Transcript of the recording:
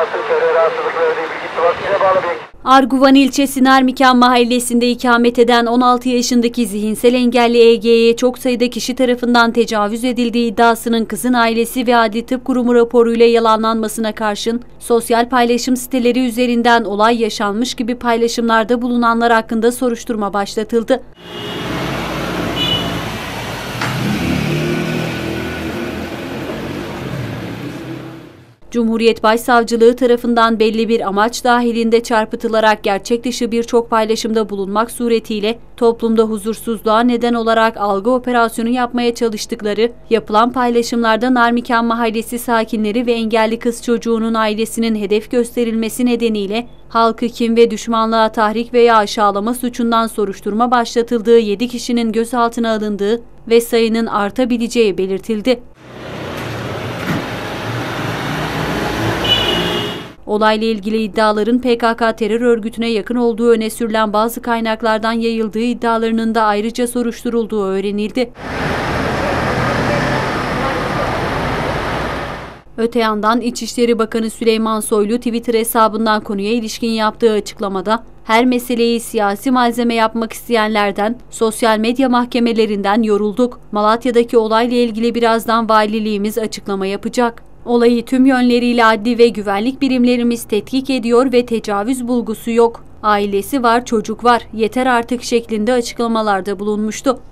Arguvan ilçesi Narmikan mahallesinde ikamet eden 16 yaşındaki zihinsel engelli EG'ye çok sayıda kişi tarafından tecavüz edildiği iddiasının kızın ailesi ve Adli Tıp Kurumu raporuyla yalanlanmasına karşın sosyal paylaşım siteleri üzerinden olay yaşanmış gibi paylaşımlarda bulunanlar hakkında soruşturma başlatıldı. Cumhuriyet Başsavcılığı tarafından belli bir amaç dahilinde çarpıtılarak gerçek dışı birçok paylaşımda bulunmak suretiyle toplumda huzursuzluğa neden olarak algı operasyonu yapmaya çalıştıkları, yapılan paylaşımlarda Narmikan Mahallesi sakinleri ve engelli kız çocuğunun ailesinin hedef gösterilmesi nedeniyle halkı kin ve düşmanlığa tahrik veya aşağılama suçundan soruşturma başlatıldığı 7 kişinin gözaltına alındığı ve sayının artabileceği belirtildi. Olayla ilgili iddiaların PKK terör örgütüne yakın olduğu öne sürülen bazı kaynaklardan yayıldığı iddialarının da ayrıca soruşturulduğu öğrenildi. Öte yandan İçişleri Bakanı Süleyman Soylu Twitter hesabından konuya ilişkin yaptığı açıklamada, her meseleyi siyasi malzeme yapmak isteyenlerden, sosyal medya mahkemelerinden yorulduk. Malatya'daki olayla ilgili birazdan valiliğimiz açıklama yapacak. Olayı tüm yönleriyle adli ve güvenlik birimlerimiz tetkik ediyor ve tecavüz bulgusu yok. Ailesi var, çocuk var. Yeter artık şeklinde açıklamalarda bulunmuştu.